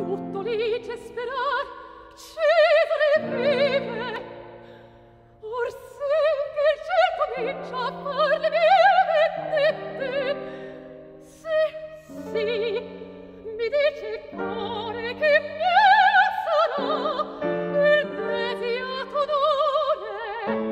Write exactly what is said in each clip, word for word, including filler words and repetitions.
tutto lice sperar, Cesare vive. Or sì che il ciel comincia a far le mie vendette, sì, sì, mi dice il cuore che mio sarà il desiato d'ore.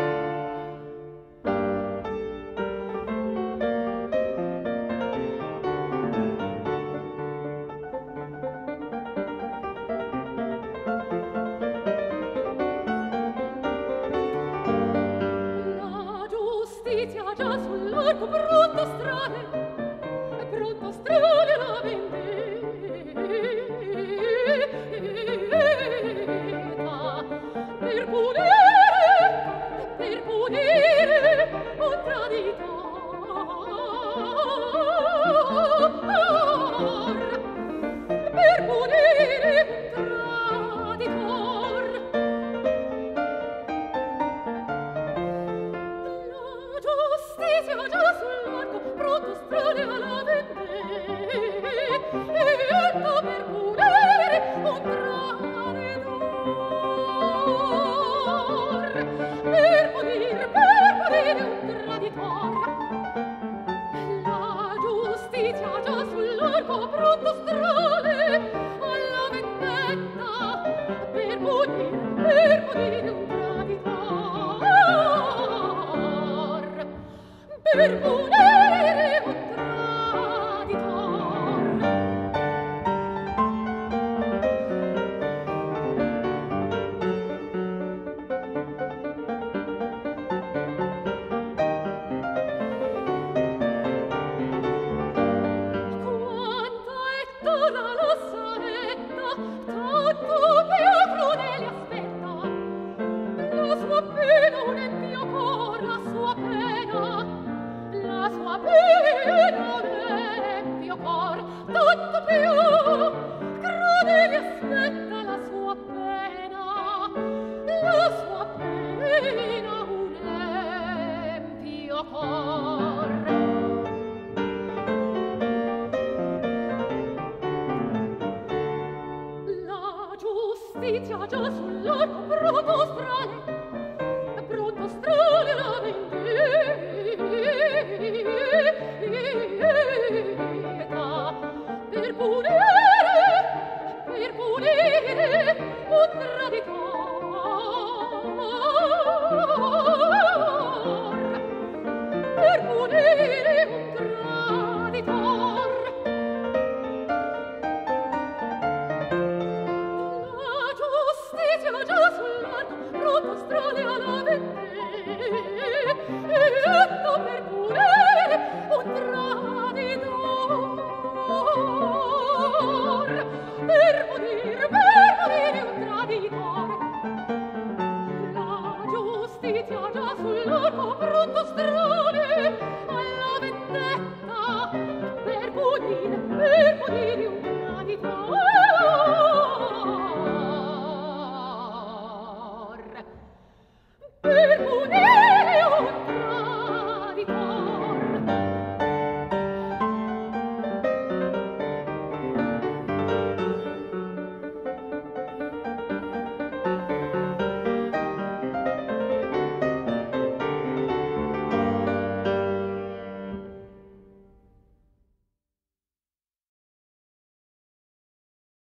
Già sull'arco pronto strane, pronto strane la vendetta, per punire, per punire un traditor, per punire un traditor. Già sull'arco pronto strane alla vendetta, per punire un traditor, per punire, per punire un traditor. La giustizia già sull'arco pronto strane alla vendetta, per punire, per punire un traditor, per punire un quanto è dura la sanetta, tanto più crudele aspetta. La sua pena un empio cor, la sua pena, la sua pena un empio cor, tanto più crudele aspetta la sua pena, la sua pena un empio cor. La giustizia già sull'arco pronto strane, pronto strane la vendetta, per punire, per punire un traditor, per punire un traditor. La giustizia già sull'arco pronto strane alla vendetta, per punire un traditor, per punire, per punire un traditor. La giustizia già sull'arco pronto strane alla vendetta, per punire, per punire un traditor.